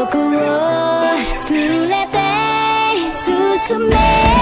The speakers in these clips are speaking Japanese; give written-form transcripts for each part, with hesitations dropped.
僕を連れて進め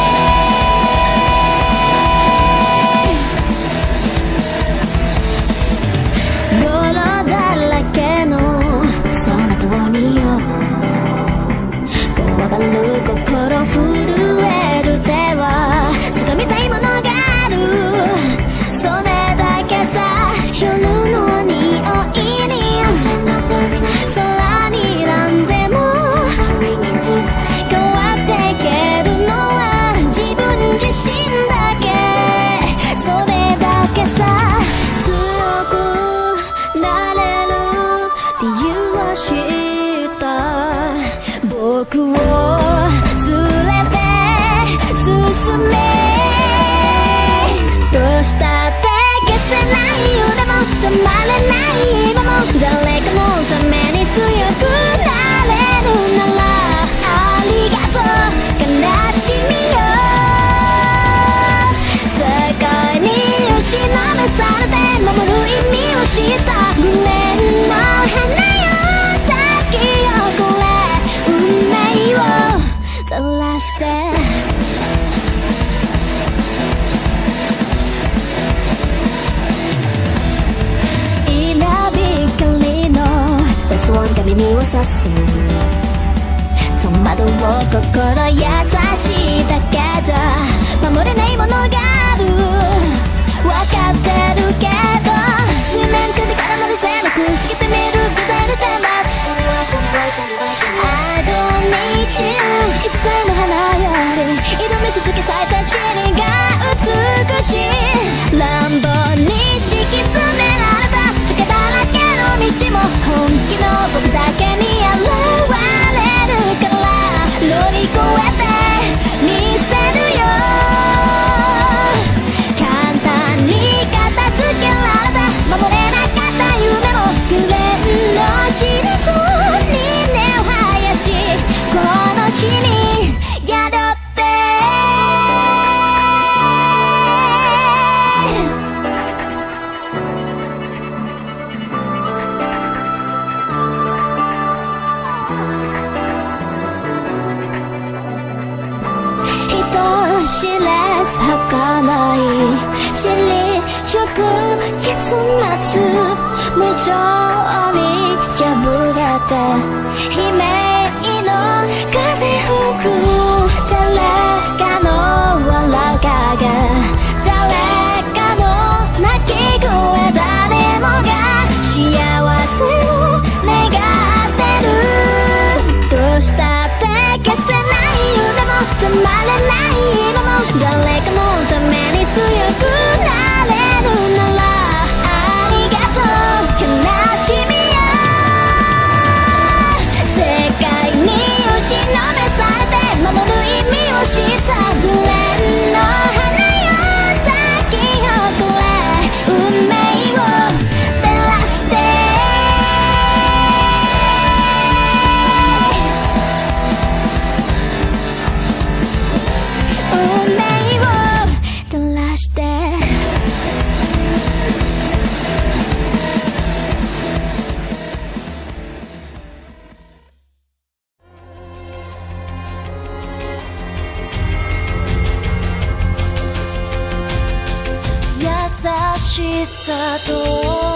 泥だらけのその通りをこわばる心震える手は掴みたいものがあるそれだけさ夜の匂いに空に何でも変わっていけるのは自分自身だけそれだけさ強くなれる理由を知った僕を連れて進めどうしたって消せない夢も止まれない今も誰かのために強くなれるならありがとう悲しみよ世界に打ちのめされて守る意味を知った無念の花よ咲き誇れ運命を照らしてが耳をさす戸惑う心優しいだけじゃ守れないものがある分かってるけど水面下でから乗りせなくしけてみるデザインで待つ I don't need you いつさえの花より挑み続け咲いた塵が美しい乱暴に敷き詰められたつけだらけの道も本気の僕だけに現れるから乗り越えてみせるよ簡単に片付けられた守れなかった夢も紅のしりとに根を生やしこの地に宿って知れ儚い知りゆく結末無情に破れて悲鳴の風吹く誰かの笑う影誰かの泣き声誰もが幸せを願ってるどうしたって消せない夢も止まれない今も誰かのために強くなれるならありがとう悲しみよ世界に打ちのめされて守る意味を知った紅の花よ咲き誇れ運命を照らして運命を照らして優しさと